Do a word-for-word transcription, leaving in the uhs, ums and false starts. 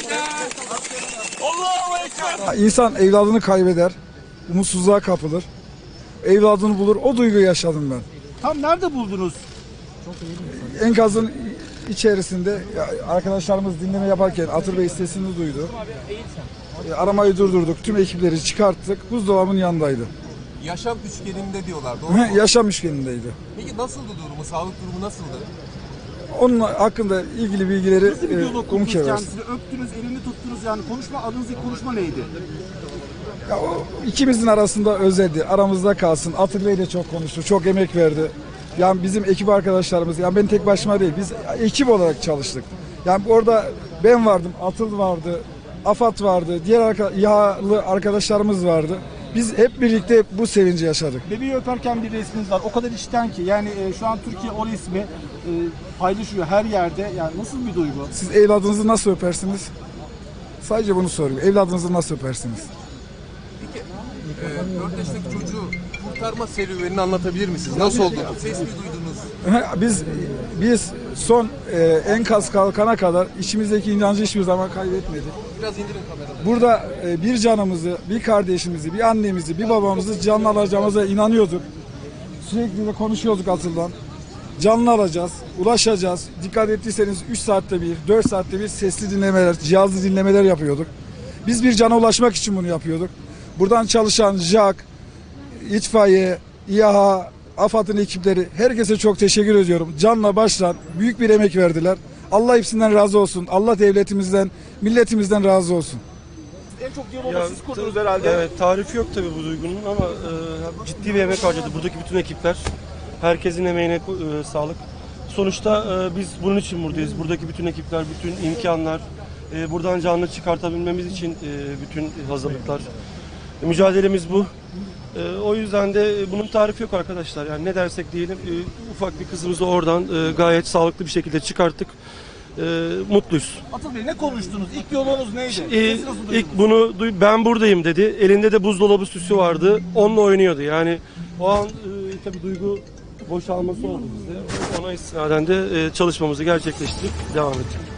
Allahu Ekber. İnsan evladını kaybeder, umutsuzluğa kapılır. Evladını bulur, o duyguyu yaşadım ben. Tam nerede buldunuz? Enkazın içerisinde arkadaşlarımız dinleme yaparken Atır Bey sesini duydu. Aramayı durdurduk, tüm ekipleri çıkarttık, buzdolabının yanındaydı. Yaşam üçgeninde diyorlar, doğru mu? Yaşam üçgenindeydi. Peki nasıldı durumu, sağlık durumu nasıldı? Onun hakkında ilgili bilgileri Nasıl bir diyalog e, kurdunuz Umke versin. kendisini? Öptünüz, elini tuttunuz yani konuşma, aranızdaki konuşma neydi? Ya o ikimizin arasında özeldi. Aramızda kalsın. Atır Bey de çok konuştu. Çok emek verdi. Yani bizim ekip arkadaşlarımız, yani ben tek başıma değil. Biz ekip olarak çalıştık. Yani orada ben vardım, Atıl vardı, AFAD vardı, diğer arka, İHA'lı arkadaşlarımız vardı. Biz hep birlikte bu sevinci yaşadık. Bebeği öperken bir resminiz var. O kadar içten ki yani e, şu an Türkiye o resmi e, paylaşıyor her yerde. Yani nasıl bir duygu? Siz evladınızı nasıl öpersiniz? Sadece bunu soruyorum. Evladınızı nasıl öpersiniz? Peki e, dört yaşındaki çocuğu kurtarma serüvenini anlatabilir misiniz? Nasıl oldu? Ses mi duydunuz? Biz biz son e, enkaz kalkana kadar içimizdeki inancı hiçbir zaman kaybetmedik. Biraz indirin kamerayı. Burada e, bir canımızı, bir kardeşimizi, bir annemizi, bir babamızı canlı alacağımıza inanıyorduk. Sürekli de konuşuyorduk Atıl'dan. Canlı alacağız, ulaşacağız. Dikkat ettiyseniz üç saatte bir, dört saatte bir sesli dinlemeler, cihazlı dinlemeler yapıyorduk. Biz bir cana ulaşmak için bunu yapıyorduk. Buradan çalışan JAK, itfaiye, İHA, AFAD'ın ekipleri, herkese çok teşekkür ediyorum. Canla başla büyük bir emek verdiler. Allah hepsinden razı olsun. Allah devletimizden, milletimizden razı olsun. En çok diyalogu Ya, siz kurdunuz ta- herhalde. Evet, tarifi yok tabii bu duygunun ama e, ciddi bir emek harcadı buradaki bütün ekipler. Herkesin emeğine e, sağlık. Sonuçta e, biz bunun için buradayız. Buradaki bütün ekipler, bütün imkanlar, e, buradan canlı çıkartabilmemiz için e, bütün hazırlıklar. E, mücadelemiz bu. E, o yüzden de bunun tarifi yok arkadaşlar. Yani ne dersek diyelim, e, ufak bir kızımızı oradan e, gayet sağlıklı bir şekilde çıkarttık. E, mutluyuz. Atıl Bey ne konuştunuz? İlk diyaloğunuz neydi? Ee, Sesi nasıl duydunuz? ilk bunu duy- ben buradayım dedi. Elinde de buzdolabı süsü vardı. Onunla oynuyordu. Yani o an e, tabii duygu boşalması oldu bizde. Ona istinaden de e, çalışmamızı gerçekleştirip devam ettik.